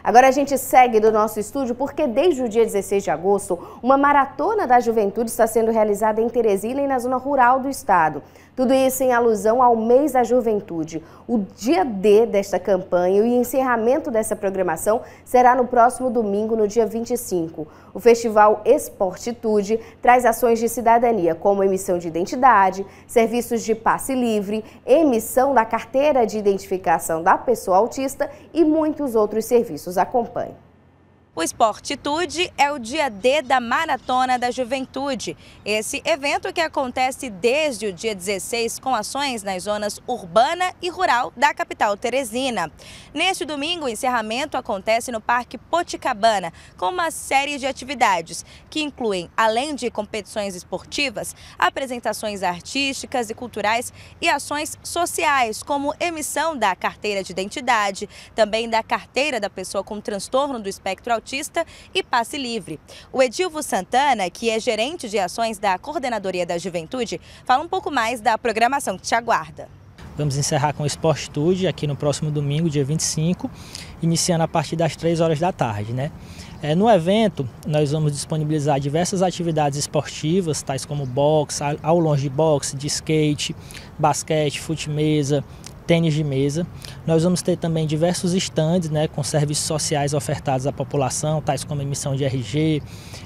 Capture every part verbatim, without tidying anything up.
Agora a gente segue do nosso estúdio porque desde o dia dezesseis de agosto, uma maratona da juventude está sendo realizada em Teresina e na zona rural do estado. Tudo isso em alusão ao mês da juventude. O dia D desta campanha e o encerramento dessa programação será no próximo domingo, no dia vinte e cinco. O Festival Esportitude traz ações de cidadania, como emissão de identidade, serviços de passe livre, emissão da carteira de identificação da pessoa autista e muitos outros serviços. Acompanhe. O Esportitude é o dia D da Maratona da Juventude. Esse evento que acontece desde o dia dezesseis com ações nas zonas urbana e rural da capital Teresina. Neste domingo, o encerramento acontece no Parque Poticabana, com uma série de atividades que incluem, além de competições esportivas, apresentações artísticas e culturais e ações sociais, como emissão da carteira de identidade, também da carteira da pessoa com transtorno do espectro autista e passe livre. O Edilvo Santana, que é gerente de ações da Coordenadoria da Juventude, fala um pouco mais da programação que te aguarda. Vamos encerrar com o Esportitude aqui no próximo domingo, dia vinte e cinco, iniciando a partir das três horas da tarde, né? É, no evento, nós vamos disponibilizar diversas atividades esportivas, tais como boxe, aulões de boxe, de skate, basquete, fute-mesa, tênis de mesa. Nós vamos ter também diversos estandes, né, com serviços sociais ofertados à população, tais como emissão de R G,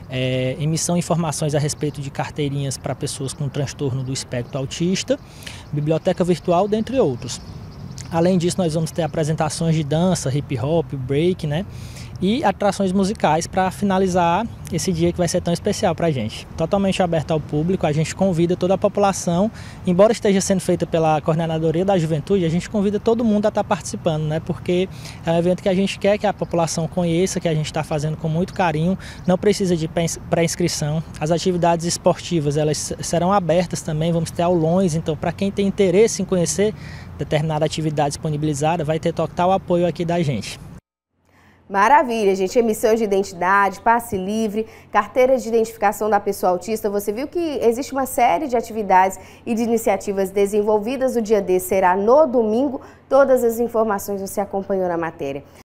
é, emissão de informações a respeito de carteirinhas para pessoas com transtorno do espectro autista, biblioteca virtual, dentre outros. Além disso, nós vamos ter apresentações de dança, hip hop, break, né, e atrações musicais para finalizar esse dia que vai ser tão especial para a gente. Totalmente aberto ao público, a gente convida toda a população, embora esteja sendo feita pela Coordenadoria da Juventude, a gente convida todo mundo a estar participando, né? Porque é um evento que a gente quer que a população conheça, que a gente está fazendo com muito carinho, não precisa de pré-inscrição. As atividades esportivas, elas serão abertas também, vamos ter aulões, então para quem tem interesse em conhecer determinada atividade disponibilizada, vai ter total apoio aqui da gente. Maravilha, gente. Emissão de identidade, passe livre, carteira de identificação da pessoa autista. Você viu que existe uma série de atividades e de iniciativas desenvolvidas. O dia D será no domingo. Todas as informações você acompanhou na matéria.